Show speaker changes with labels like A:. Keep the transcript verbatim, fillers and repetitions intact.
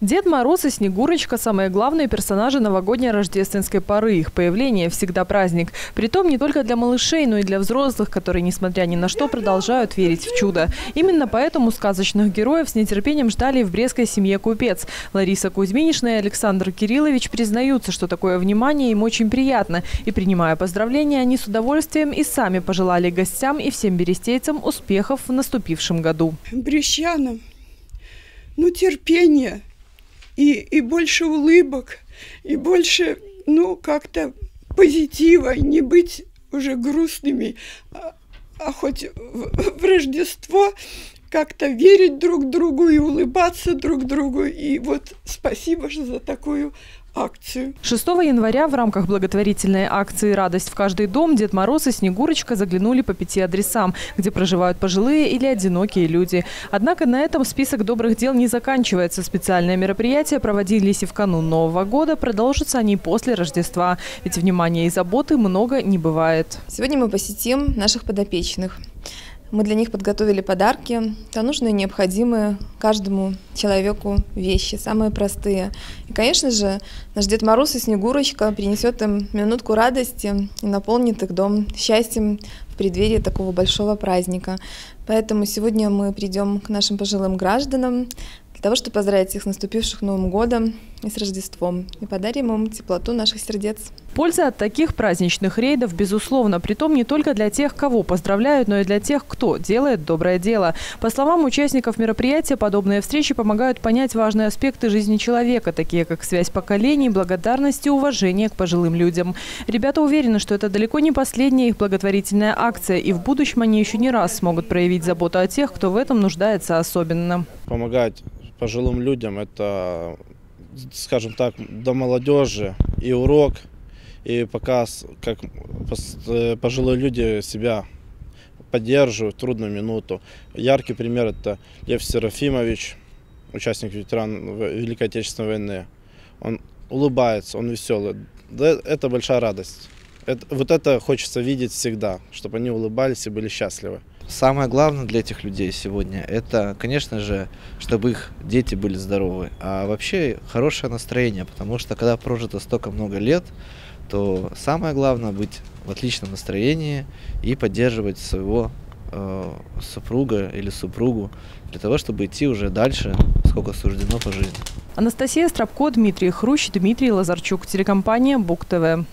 A: Дед Мороз и Снегурочка – самые главные персонажи новогодней рождественской поры. Их появление всегда праздник. Притом не только для малышей, но и для взрослых, которые, несмотря ни на что, продолжают верить в чудо. Именно поэтому сказочных героев с нетерпением ждали в брестской семье Купец. Лариса Кузьминишна и Александр Кириллович признаются, что такое внимание им очень приятно. И, принимая поздравления, они с удовольствием и сами пожелали гостям и всем берестейцам успехов в наступившем году.
B: Брестянам, ну, терпения. И, и больше улыбок, и больше, ну, как-то позитива, не быть уже грустными, а, а хоть в, в Рождество как-то верить друг другу и улыбаться друг другу. И вот спасибо же за такую акцию.
A: шестого января в рамках благотворительной акции «Радость в каждый дом» Дед Мороз и Снегурочка заглянули по пяти адресам, где проживают пожилые или одинокие люди. Однако на этом список добрых дел не заканчивается. Специальные мероприятия проводились и в канун Нового года, продолжатся они после Рождества. Ведь внимания и заботы много не бывает.
C: Сегодня мы посетим наших подопечных. Мы для них подготовили подарки, то нужные, необходимые каждому человеку вещи, самые простые. И, конечно же, наш Дед Мороз и Снегурочка принесет им минутку радости и наполнит их дом счастьем в преддверии такого большого праздника. Поэтому сегодня мы придем к нашим пожилым гражданам для того, чтобы поздравить их с наступившим Новым годом и с Рождеством. И подарим им теплоту наших сердец.
A: Польза от таких праздничных рейдов, безусловно, притом не только для тех, кого поздравляют, но и для тех, кто делает доброе дело. По словам участников мероприятия, подобные встречи помогают понять важные аспекты жизни человека, такие как связь поколений, благодарность и уважение к пожилым людям. Ребята уверены, что это далеко не последняя их благотворительная акция, и в будущем они еще не раз смогут проявить заботу о тех, кто в этом нуждается особенно.
D: Помогать пожилым людям – это, скажем так, до молодежи и урок, и показ, как пожилые люди себя поддерживают в трудную минуту. Яркий пример – это Лев Серафимович, участник ветеран Великой Отечественной войны. Он улыбается, он веселый. Это большая радость. Это, вот это хочется видеть всегда, чтобы они улыбались и были счастливы.
E: Самое главное для этих людей сегодня – это, конечно же, чтобы их дети были здоровы, а вообще хорошее настроение, потому что когда прожито столько много лет, то самое главное – быть в отличном настроении и поддерживать своего э, супруга или супругу для того, чтобы идти уже дальше, сколько суждено по жизни.
A: Анастасия Стропко, Дмитрий Хрущ, Дмитрий Лазарчук, телекомпания Бук ТВ.